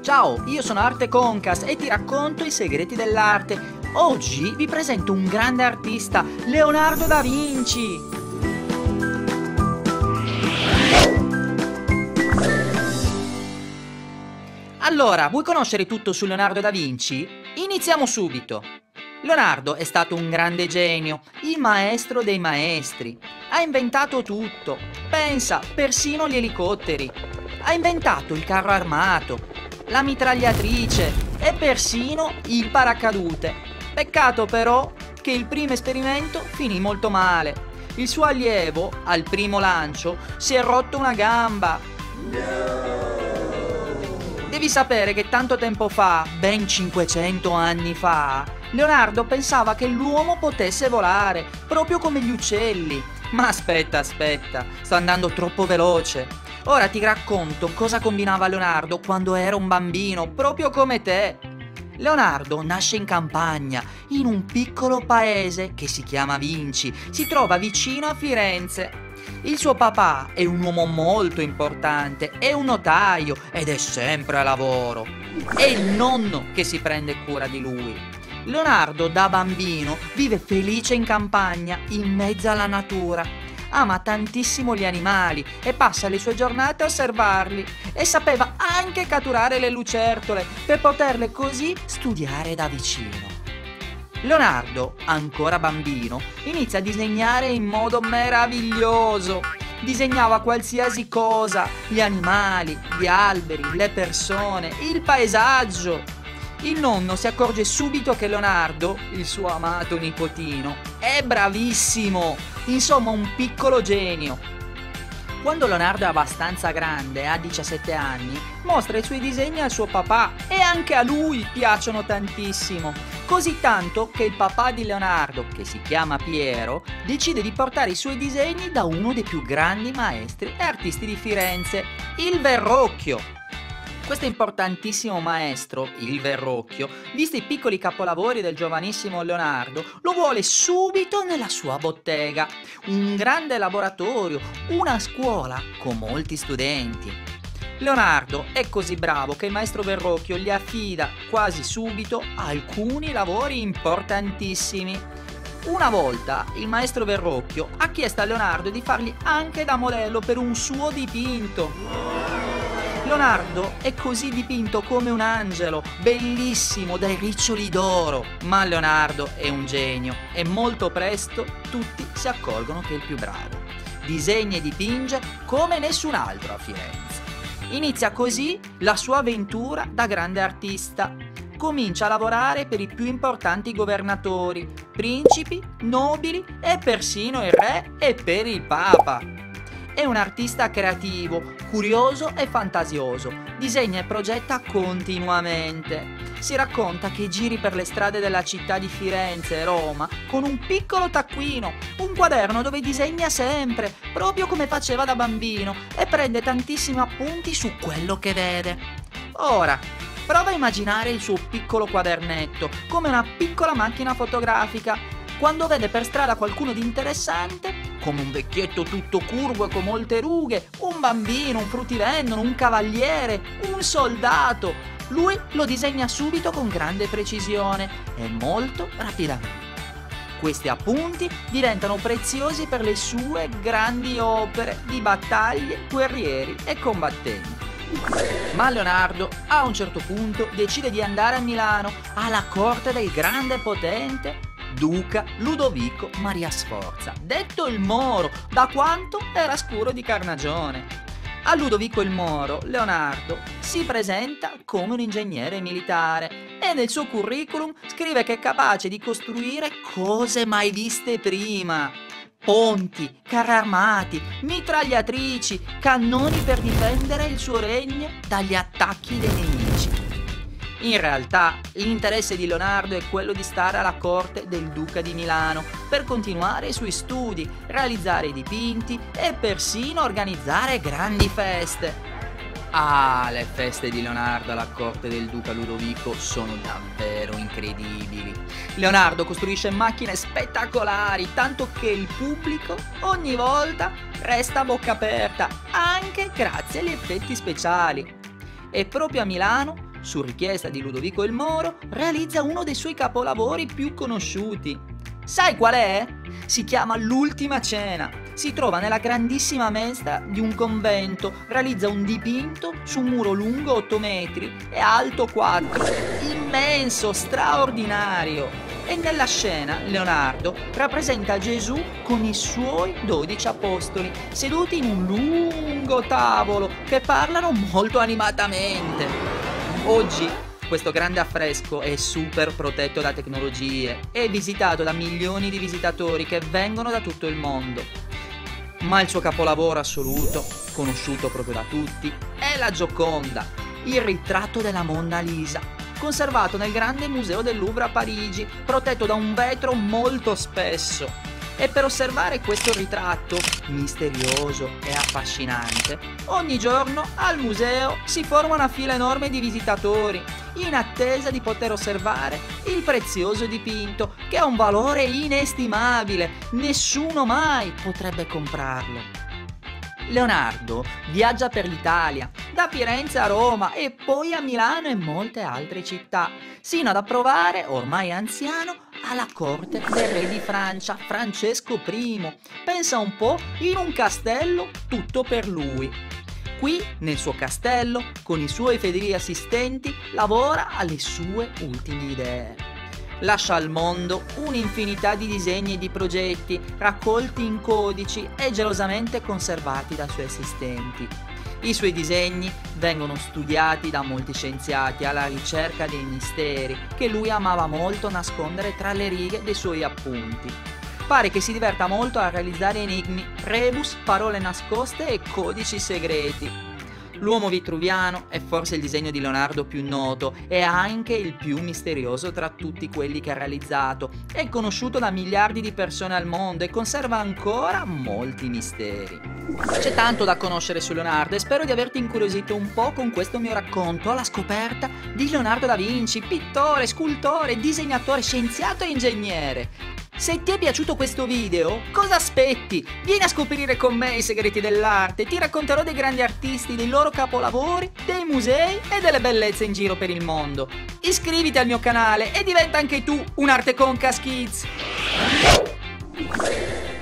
Ciao, io sono Arte Concas e ti racconto i segreti dell'arte. Oggi vi presento un grande artista, Leonardo da Vinci. Allora, vuoi conoscere tutto su Leonardo da Vinci? Iniziamo subito. Leonardo è stato un grande genio, il maestro dei maestri. Ha inventato tutto. Pensa, persino gli elicotteri. Ha inventato il carro armato, la mitragliatrice e persino il paracadute. Peccato però che il primo esperimento finì molto male. Il suo allievo, al primo lancio, si è rotto una gamba. Devi sapere che tanto tempo fa, ben 500 anni fa, Leonardo pensava che l'uomo potesse volare, proprio come gli uccelli. Ma aspetta, sto andando troppo veloce. Ora ti racconto cosa combinava Leonardo quando era un bambino, proprio come te. Leonardo nasce in campagna, in un piccolo paese che si chiama Vinci, si trova vicino a Firenze. Il suo papà è un uomo molto importante, è un notaio ed è sempre a lavoro. È il nonno che si prende cura di lui. Leonardo da bambino vive felice in campagna, in mezzo alla natura. Ama tantissimo gli animali e passa le sue giornate a osservarli e sapeva anche catturare le lucertole per poterle così studiare da vicino. Leonardo, ancora bambino, inizia a disegnare in modo meraviglioso. Disegnava qualsiasi cosa, gli animali, gli alberi, le persone, il paesaggio. Il nonno si accorge subito che Leonardo, il suo amato nipotino, è bravissimo, insomma un piccolo genio. Quando Leonardo è abbastanza grande, ha 17 anni, mostra i suoi disegni al suo papà e anche a lui piacciono tantissimo. Così tanto che il papà di Leonardo, che si chiama Piero, decide di portare i suoi disegni da uno dei più grandi maestri e artisti di Firenze, il Verrocchio. Questo importantissimo maestro, il Verrocchio, visto i piccoli capolavori del giovanissimo Leonardo, lo vuole subito nella sua bottega, un grande laboratorio, una scuola con molti studenti. Leonardo è così bravo che il maestro Verrocchio gli affida quasi subito alcuni lavori importantissimi. Una volta il maestro Verrocchio ha chiesto a Leonardo di fargli anche da modello per un suo dipinto. Leonardo è così dipinto come un angelo, bellissimo, dai riccioli d'oro. Ma Leonardo è un genio e molto presto tutti si accorgono che è il più bravo. Disegna e dipinge come nessun altro a Firenze. Inizia così la sua avventura da grande artista. Comincia a lavorare per i più importanti governatori, principi, nobili e persino il re e per il papa. È un artista creativo, curioso e fantasioso. Disegna e progetta continuamente. Si racconta che giri per le strade della città di Firenze e Roma con un piccolo taccuino, un quaderno dove disegna sempre, proprio come faceva da bambino, e prende tantissimi appunti su quello che vede. Ora, prova a immaginare il suo piccolo quadernetto come una piccola macchina fotografica. Quando vede per strada qualcuno di interessante, come un vecchietto tutto curvo e con molte rughe, un bambino, un fruttivendolo, un cavaliere, un soldato, lui lo disegna subito con grande precisione e molto rapidamente. Questi appunti diventano preziosi per le sue grandi opere di battaglie, guerrieri e combattenti. Ma Leonardo a un certo punto decide di andare a Milano, alla corte del grande e potente Duca Ludovico Maria Sforza, detto il Moro, da quanto era scuro di carnagione. A Ludovico il Moro, Leonardo si presenta come un ingegnere militare e nel suo curriculum scrive che è capace di costruire cose mai viste prima. Ponti, carri armati, mitragliatrici, cannoni per difendere il suo regno dagli attacchi dei nemici. In realtà, l'interesse di Leonardo è quello di stare alla corte del Duca di Milano per continuare i suoi studi, realizzare i dipinti e persino organizzare grandi feste. Ah, le feste di Leonardo alla corte del Duca Ludovico sono davvero incredibili. Leonardo costruisce macchine spettacolari, tanto che il pubblico ogni volta resta a bocca aperta, anche grazie agli effetti speciali. E proprio a Milano su richiesta di Ludovico il Moro, realizza uno dei suoi capolavori più conosciuti. Sai qual è? Si chiama L'Ultima Cena. Si trova nella grandissima mensa di un convento, realizza un dipinto su un muro lungo 8 metri e alto 4, immenso, straordinario. E nella scena Leonardo rappresenta Gesù con i suoi 12 apostoli, seduti in un lungo tavolo che parlano molto animatamente. Oggi questo grande affresco è super protetto da tecnologie e visitato da milioni di visitatori che vengono da tutto il mondo. Ma il suo capolavoro assoluto, conosciuto proprio da tutti, è la Gioconda, il ritratto della Monna Lisa, conservato nel grande museo del Louvre a Parigi, protetto da un vetro molto spesso. E per osservare questo ritratto misterioso e affascinante, ogni giorno al museo si forma una fila enorme di visitatori, in attesa di poter osservare il prezioso dipinto che ha un valore inestimabile, nessuno mai potrebbe comprarlo. Leonardo viaggia per l'Italia, da Firenze a Roma e poi a Milano e molte altre città, sino ad approdare, ormai anziano, alla corte del re di Francia, Francesco I. Pensa un po', in un castello tutto per lui. Qui, nel suo castello, con i suoi fedeli assistenti, lavora alle sue ultime idee. Lascia al mondo un'infinità di disegni e di progetti raccolti in codici e gelosamente conservati dai suoi assistenti. I suoi disegni vengono studiati da molti scienziati alla ricerca dei misteri che lui amava molto nascondere tra le righe dei suoi appunti. Pare che si diverta molto a realizzare enigmi, rebus, parole nascoste e codici segreti. L'uomo vitruviano è forse il disegno di Leonardo più noto e anche il più misterioso tra tutti quelli che ha realizzato. È conosciuto da miliardi di persone al mondo e conserva ancora molti misteri. C'è tanto da conoscere su Leonardo e spero di averti incuriosito un po' con questo mio racconto alla scoperta di Leonardo da Vinci, pittore, scultore, disegnatore, scienziato e ingegnere. Se ti è piaciuto questo video, cosa aspetti? Vieni a scoprire con me i segreti dell'arte, ti racconterò dei grandi artisti, dei loro capolavori, dei musei e delle bellezze in giro per il mondo. Iscriviti al mio canale e diventa anche tu un Arte Concast Kids!